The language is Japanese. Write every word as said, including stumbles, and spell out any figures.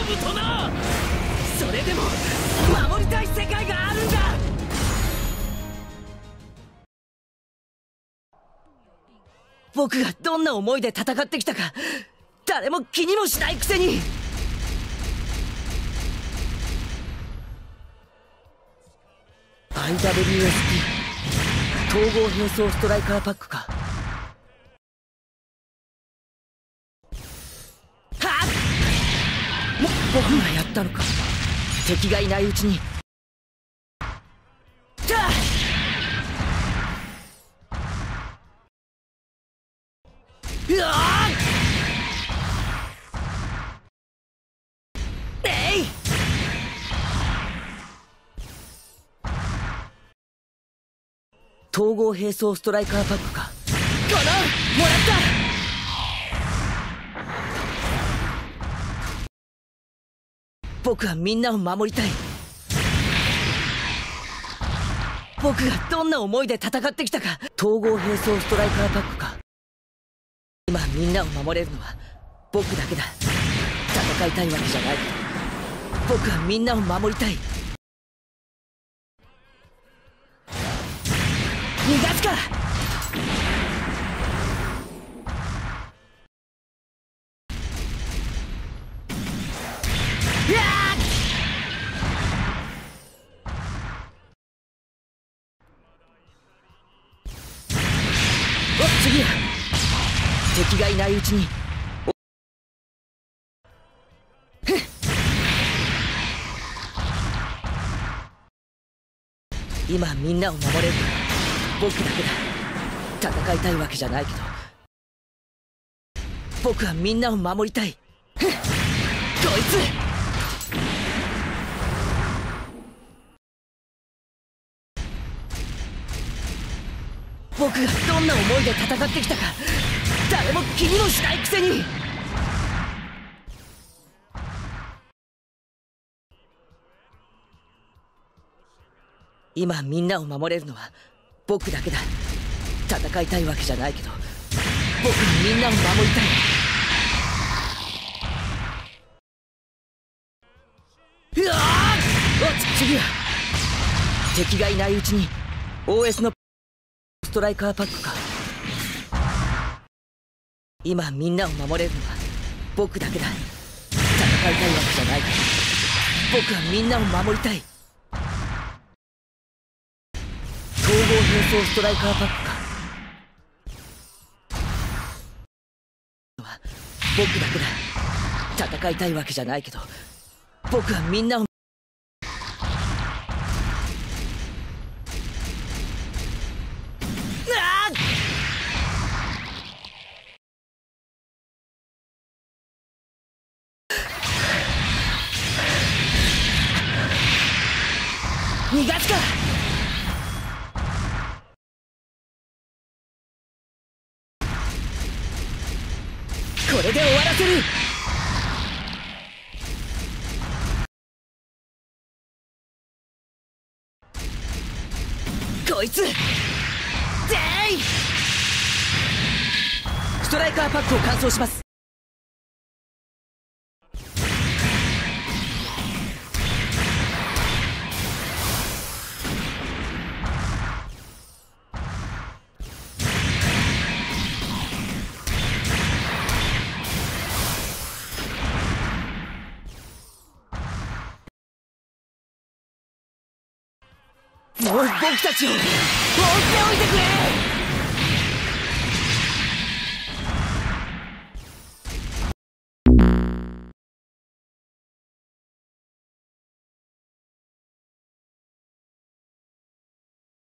ぶとな。それでも守りたい世界があるんだ。僕がどんな思いで戦ってきたか誰も気にもしないくせに。アイダブリューエスピー 統合並走ストライカーパックか。はっも僕がやったのか。敵がいないうちに。うわーえい統合並走ストライカーパックか。このもらった。僕はみんなを守りたい。僕がどんな思いで戦ってきたか。統合並走ストライカーパックか。今みんなを守れるのは僕だけだ。戦いたいわけじゃない。僕はみんなを守りたい。逃がすか。うわおっ次や。敵がいないうちに。今みんなを守れるのは僕だけだ。戦いたいわけじゃないけど僕はみんなを守りたい。こいつ僕がどんな思いで戦ってきたか誰も気にもしないくせに。今みんなを守れるのは僕だけだ。戦いたいわけじゃないけど僕はみんなを守りたい。うわーおっ次は敵がいないうちに オーエス のストライカーパックか。今みんなを守れるのは僕だけだ。戦いたいわけじゃないけど僕はみんなを守りたい。統合並走ストライカーパックか。僕だけだ。戦いたいわけじゃないけど僕はみんなを。逃がすか。これで終わらせる。こいつぜいストライカーパックを完走します。もう僕たちを放っておいてくれ。